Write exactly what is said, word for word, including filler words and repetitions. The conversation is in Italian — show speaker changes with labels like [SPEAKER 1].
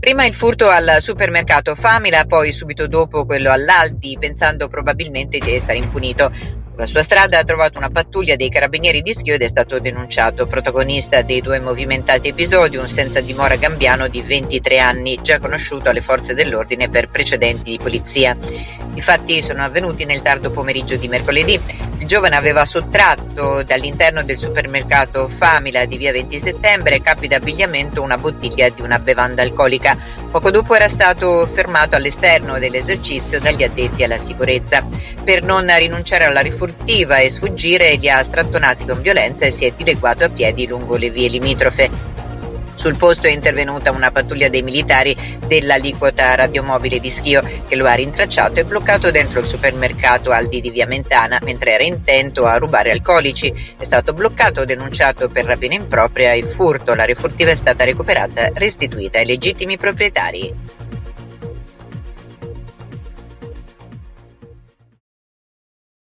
[SPEAKER 1] Prima il furto al supermercato Famila, poi subito dopo quello all'Aldi, pensando probabilmente di restare impunito. Sulla sua strada ha trovato una pattuglia dei carabinieri di Schio ed è stato denunciato. Protagonista dei due movimentati episodi, un senza dimora gambiano di ventitré anni, già conosciuto alle forze dell'ordine per precedenti di polizia. I fatti sono avvenuti nel tardo pomeriggio di mercoledì. Il giovane aveva sottratto dall'interno del supermercato Famila di via venti settembre, capi d'abbigliamento, una bottiglia di una bevanda alcolica. Poco dopo era stato fermato all'esterno dell'esercizio dagli addetti alla sicurezza. Per non rinunciare alla rifurtiva e sfuggire, li ha strattonati con violenza e si è dileguato a piedi lungo le vie limitrofe. Sul posto è intervenuta una pattuglia dei militari dell'aliquota radiomobile di Schio, che lo ha rintracciato e bloccato dentro il supermercato Aldi di via Mentana mentre era intento a rubare alcolici. È stato bloccato, denunciato per rapina impropria e furto. La rifurtiva è stata recuperata e restituita ai legittimi proprietari.